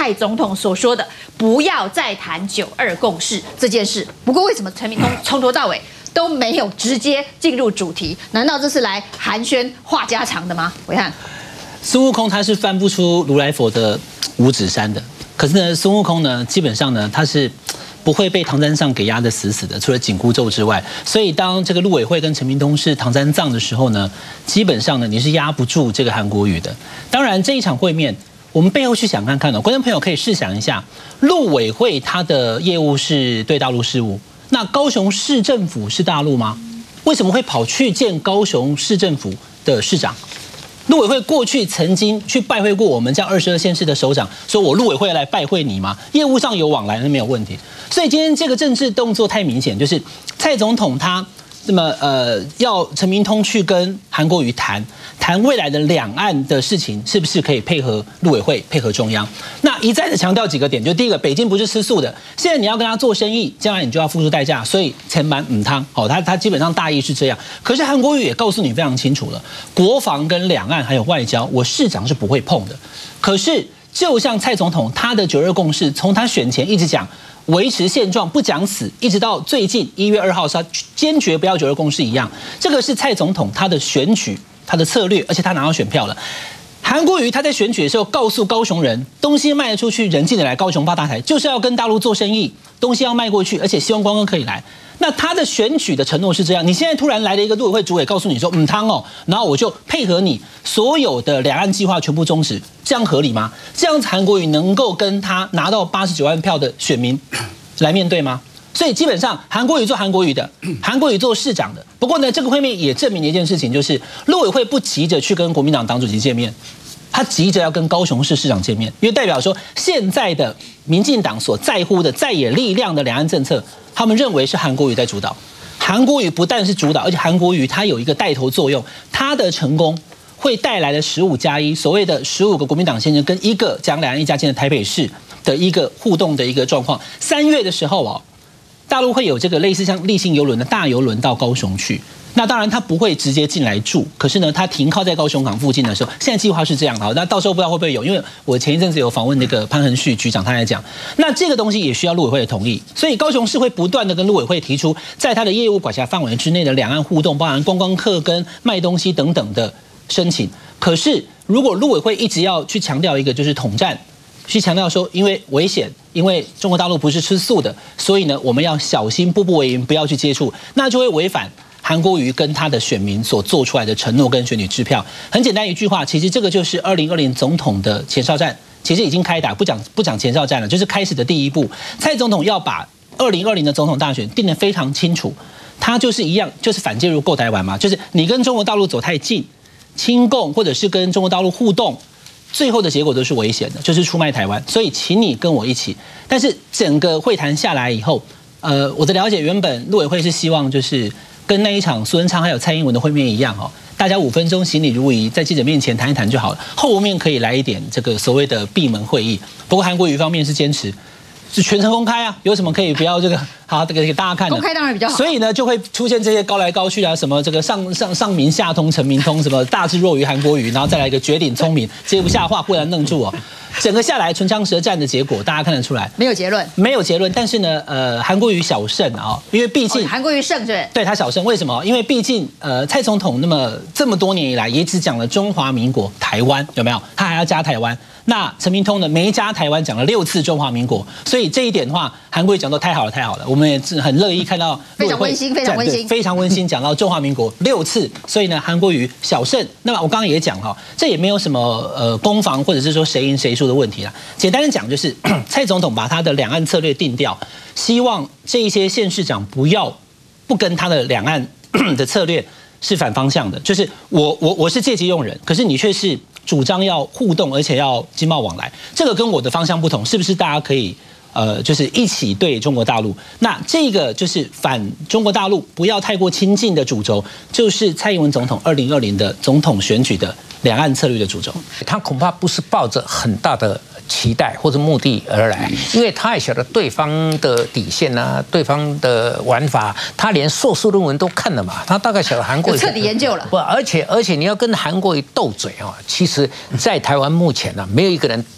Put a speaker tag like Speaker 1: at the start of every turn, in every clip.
Speaker 1: 蔡总统所说的不要再谈9·2共识这件事。不过为什么陈明通从头到尾都没有直接进入主题？难道这是来寒暄话家常的吗？暐瀚，
Speaker 2: 孙悟空他是翻不出如来佛的五指山的，可是呢，孙悟空呢，基本上呢，他是不会被唐三藏给压得死死的，除了紧箍咒之外。所以当这个陆委会跟陈明通是唐三藏的时候呢，基本上呢，你是压不住这个韩国瑜的。当然，这一场会面，我们背后去想看看哦，观众朋友可以试想一下，陆委会它的业务是对大陆事务，那高雄市政府是大陆吗？为什么会跑去见高雄市政府的市长？陆委会过去曾经去拜会过我们这样22县市的首长，说我陆委会来拜会你吗？业务上有往来，那没有问题。所以今天这个政治动作太明显，就是蔡总统他那么要陈明通去跟韩国瑜谈未来的两岸的事情，是不是可以配合陆委会、配合中央？那一再的强调几个点，就第一个，北京不是吃素的，现在你要跟他做生意，将来你就要付出代价，所以钱满母汤，哦，他基本上大意是这样。可是韩国瑜也告诉你非常清楚了，国防跟两岸还有外交，我市长是不会碰的。可是就像蔡总统他的9·2共识，从他选前一直讲维持现状不讲死，一直到最近1月2号他坚决不要9·2共识一样，这个是蔡总统他的选举。他的策略，而且他拿到选票了。韩国瑜他在选举的时候告诉高雄人，东西卖得出去，人进得来，高雄发大财，就是要跟大陆做生意，东西要卖过去，而且希望观光可以来。那他的选举的承诺是这样，你现在突然来了一个陆委会主委，告诉你说汤哦，然后我就配合你所有的两岸计划全部终止，这样合理吗？这样子韩国瑜能够跟他拿到89万票的选民来面对吗？所以基本上，韩国瑜做韩国瑜的，韩国瑜做市长的。不过呢，这个会面也证明了一件事情，就是陆委会不急着去跟国民党党主席见面，他急着要跟高雄市市长见面，因为代表说现在的民进党所在乎的在野力量的两岸政策，他们认为是韩国瑜在主导。韩国瑜不但是主导，而且韩国瑜他有一个带头作用，他的成功会带来了15+1，所谓的15个国民党先生跟一个讲两岸一家亲的台北市的一个互动的一个状况。3月的时候哦。大陆会有这个类似像立信邮轮的大邮轮到高雄去，那当然他不会直接进来住，可是呢，他停靠在高雄港附近的时候，现在计划是这样的，那到时候不知道会不会有，因为我前一阵子有访问那个潘恒旭局长，他来讲，那这个东西也需要陆委会的同意，所以高雄市会不断的跟陆委会提出，在他的业务管辖范围之内的两岸互动，包含观光客跟卖东西等等的申请。可是如果陆委会一直要去强调一个就是统战。去强调说，因为危险，因为中国大陆不是吃素的，所以呢，我们要小心，步步为营，不要去接触，那就会违反韩国瑜跟他的选民所做出来的承诺跟选举支票。很简单一句话，其实这个就是2020总统的前哨战，其实已经开打，不讲前哨战了，就是开始的第一步。蔡总统要把2020的总统大选定得非常清楚，他就是一样，就是反介入购台湾嘛，就是你跟中国大陆走太近，亲共或者是跟中国大陆互动。最后的结果都是危险的，就是出卖台湾，所以请你跟我一起。但是整个会谈下来以后，我的了解，原本陆委会是希望就是跟那一场苏贞昌还有蔡英文的会面一样，大家5分钟行礼如仪，在记者面前谈一谈就好了，后面可以来一点这个所谓的闭门会议。不过韩国瑜方面是坚持。是全程公开啊，有什么可以不要这个好给大家看的？
Speaker 1: 公开当然比较好。
Speaker 2: 所以呢，就会出现这些高来高去啊，什么这个上民下通陈明通，什么大智若愚韩国瑜，然后再来一个绝顶聪明，接不下话，不然愣住哦。整个下来唇枪舌战的结果，大家看得出来，
Speaker 1: 没有结论，
Speaker 2: 没有结论。但是呢，韩国瑜小胜啊，因为毕竟
Speaker 1: 韩国瑜胜是，
Speaker 2: 对他小胜，为什么？因为毕竟蔡总统这么多年以来也只讲了中华民国台湾，有没有？他还要加台湾。那陈明通呢，没加台湾讲了6次中华民国，所以这一点的话，韩国瑜讲到太好了，太好了，我们也是很乐意看到
Speaker 1: 非常温馨，非常温馨，
Speaker 2: 非常温馨，讲到中华民国6次，所以呢，韩国瑜小胜。那么我刚刚也讲哈，这也没有什么攻防或者是说谁赢谁输的问题啦。简单的讲就是，蔡总统把他的两岸策略定调，希望这一些县市长不跟他的两岸的策略是反方向的，就是我是借机用人，可是你却是主张要互动，而且要经贸往来，这个跟我的方向不同，是不是大家可以就是一起对中国大陆？那这个就是反中国大陆不要太过亲近的主轴，就是蔡英文总统2020的总统选举的两岸策略的主轴。
Speaker 3: 他恐怕不是抱着很大的期待或者目的而来，因为他也晓得对方的底线啊，对方的玩法，他连硕士论文都看了嘛，他大概晓得韩国瑜
Speaker 1: 彻底研究了。
Speaker 3: 不，而且你要跟韩国瑜斗嘴啊，其实在台湾目前呢，没有一个人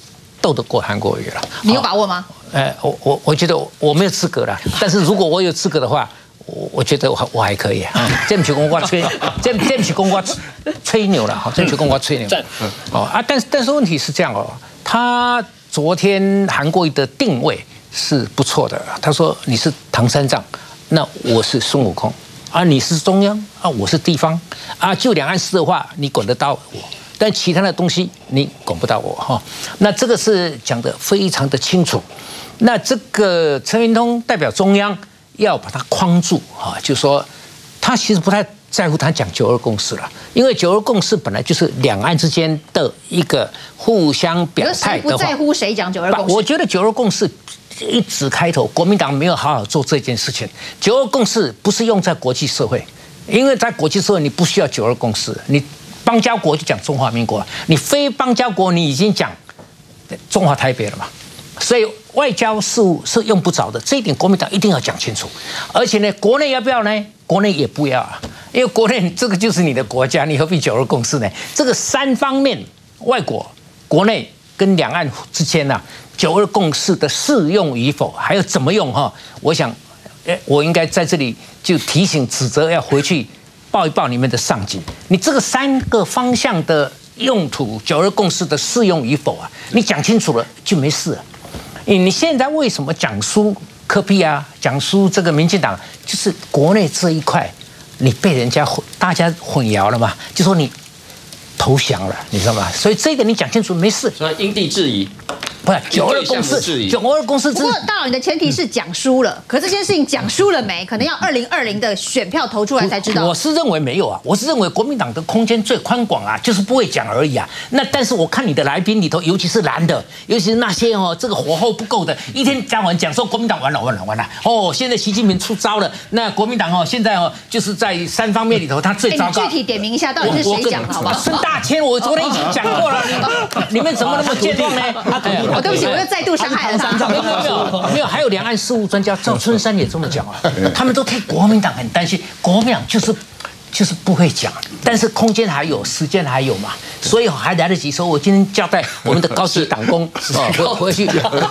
Speaker 3: 斗得过韩国瑜了。
Speaker 1: 你有把握吗？
Speaker 3: 我觉得我没有资格了，但是如果我有资格的话，我觉得我还可以啊。这不是讲我吹，这不是讲我吹牛了哈，这不是讲我吹牛。但是问题是这样哦，他昨天韩国瑜的定位是不错的，他说你是唐三藏，那我是孙悟空啊，你是中央啊，我是地方啊，就两岸事的话，你管得到我。但其他的东西你管不到我哈，那这个是讲得非常的清楚。那这个陈明通代表中央要把它框住啊，就说他其实不太在乎他讲9·2共识了，因为9·2共识本来就是两岸之间的一个互相表态的话。
Speaker 1: 不在乎谁讲9·2共识？
Speaker 3: 我觉得9·2共识一直开头，国民党没有好好做这件事情。9·2共识不是用在国际社会，因为在国际社会你不需要9·2共识，你邦交国就讲中华民国，你非邦交国你已经讲中华台北了嘛，所以外交事务是用不着的，这一点国民党一定要讲清楚。而且呢，国内要不要呢？国内也不要啊，因为国内这个就是你的国家，你何必9·2共识呢？这个3方面，外国、国内跟两岸之间啊，9·2共识的适用与否，还有怎么用哈？我想，我应该在这里就提醒、指责要回去。报一报你们的上级，你这个3个方向的用途，9·2共识的适用与否啊，你讲清楚了就没事了。你现在为什么讲输柯 P 啊，讲输这个民进党，就是国内这一块你被大家混淆了嘛，就说你投降了，你知道吗？所以这个你讲清楚没事。
Speaker 4: 所以因地制宜。
Speaker 3: 不是9·2共识，9·2共识。
Speaker 1: 不过，大佬，你的前提是讲输了，可这件事情讲输了没？可能要2020的选票投出来才知道。
Speaker 3: 我是认为没有啊，我是认为国民党的空间最宽广啊，就是不会讲而已啊。那但是我看你的来宾里头，尤其是蓝的，尤其是那些这个火候不够的，一天讲说国民党完了哦，现在习近平出招了，那国民党现在就是在3方面里头他最糟糕。
Speaker 1: 你具体点名一下，到底是谁讲的好不好？
Speaker 3: 孙大千，我昨天已经讲过了，你们怎么那么健忘呢？
Speaker 1: 对不起，我又再度伤害了他。
Speaker 3: 没有，还有两岸事务专家赵春山也这么讲啊，他们都替国民党很担心，国民党就是不会讲，但是空间还有，时间还有嘛，所以还来得及说，我今天交代我们的高级党工回去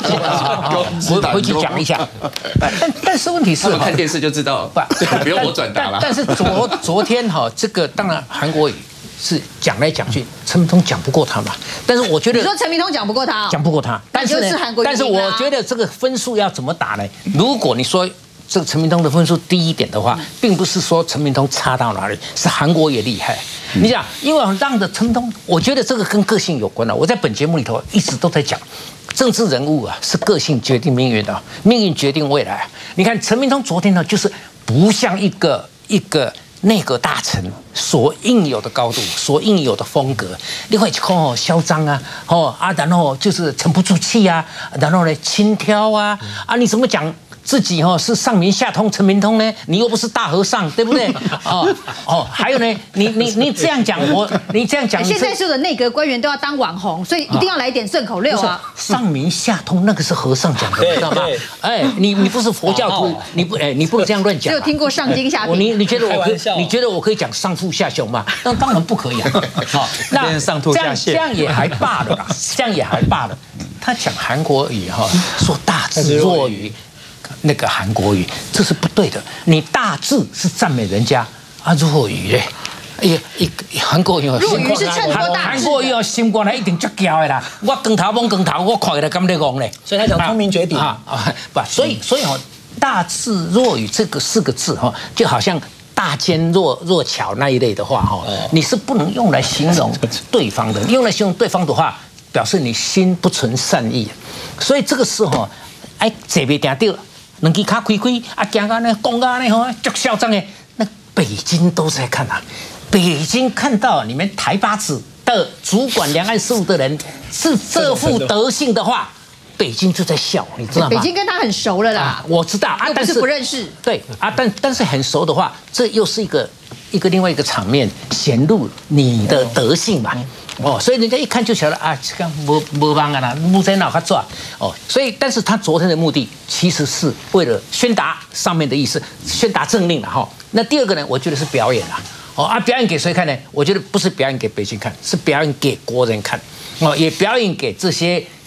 Speaker 3: 讲一下。但是问题是，
Speaker 4: 看电视就知道，不用我转达了。
Speaker 3: 但是昨天这个当然韩国瑜是讲来讲去，陈明通讲不过他嘛。但是我觉得
Speaker 1: 你说陈明通讲不过他，
Speaker 3: 讲不过他，但是我觉得这个分数要怎么打呢？如果你说这个陈明通的分数低一点的话，并不是说陈明通差到哪里，是韩国也厉害。你想，因为让着陈明通，我觉得这个跟个性有关了。我在本节目里头一直都在讲，政治人物啊是个性决定命运的，命运决定未来。你看陈明通昨天呢，就是不像一个内阁大臣所应有的高度，所应有的风格，另外一个嚣张啊，然后就是沉不住气啊，然后呢轻佻啊，你怎么讲自己是上明下通陈明通呢？你又不是大和尚，对不对？还有呢，你这样讲你这样讲，
Speaker 1: 现在所有的内阁官员都要当网红，所以一定要来一点顺口溜啊。
Speaker 3: 上明下通那个是和尚讲的，你知道吗？你不是佛教徒，你不能这样乱讲。
Speaker 1: 只有听过上经下品。
Speaker 3: 你觉得我可以讲上腹下胸吗？那当然不可以啊。好，那这样也还罢了啦，这样也还罢了。他讲韩国语说大智若愚。那个韩国语，这是不对的。你大智是赞美人家若愚嘞，韩国语
Speaker 1: 若愚是衬托大智。
Speaker 3: 韩国语心肝来一定足骄的啦。我光头摸光头，我看起来敢咧讲嘞。
Speaker 2: 所以他讲聪明绝顶
Speaker 3: 不，所以大智若愚这个4个字就好像大坚若巧那一类的话你是不能用来形容对方的。用来形容对方的话，表示你心不存善意。所以这个是坐袂定到。两只脚开行到呢，讲到呢，足嚣张的。那北京都在看啊，北京看到你们台8子的主管两岸事务的人是这副德性的话，北京就在笑，你知道吗？
Speaker 1: 北京跟他很熟了啦，
Speaker 3: 我知道
Speaker 1: 但是不认识。
Speaker 3: 对但是很熟的话，这又是另外一个场面，显露你的德性嘛。所以人家一看就晓得这个没帮啦，木在脑壳转所以，但是他昨天的目的其实是为了宣达上面的意思，宣达政令了那第二个呢，我觉得是表演啦表演给谁看呢？我觉得不是表演给北京看，是表演给国人看也表演给这些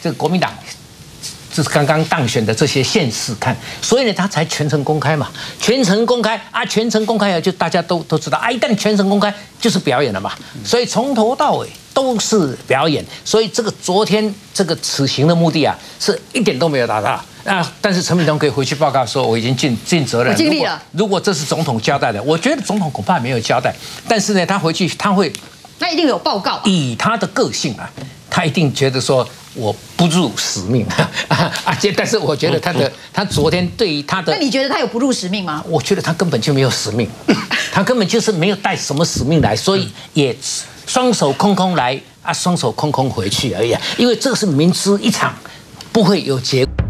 Speaker 3: 这个国民党。就是刚刚当选的这些县市看，所以呢，他才全程公开嘛，全程公开啊，全程公开啊，就大家都知道，一旦全程公开就是表演了嘛，所以从头到尾都是表演，所以这个昨天这个此行的目的啊，是一点都没有达到啊。但是陈明通可以回去报告说，我已经尽责任，
Speaker 1: 我尽力了。
Speaker 3: 如果这是总统交代的，我觉得总统恐怕没有交代，但是呢，他回去他会，
Speaker 1: 那一定有报告，
Speaker 3: 以他的个性啊，他一定觉得说。我不入使命但是我觉得他昨天对于他的，
Speaker 1: 那你觉得他有不入使命吗？
Speaker 3: 我觉得他根本就没有使命，他根本就是没有带什么使命来，所以也双手空空来啊，双手空空回去而已因为这个是明知一场不会有结果。